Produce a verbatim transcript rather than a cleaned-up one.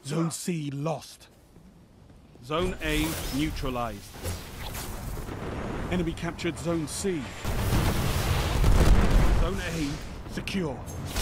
Zone C lost. Zone A neutralized. Enemy captured Zone C. Zone A secure.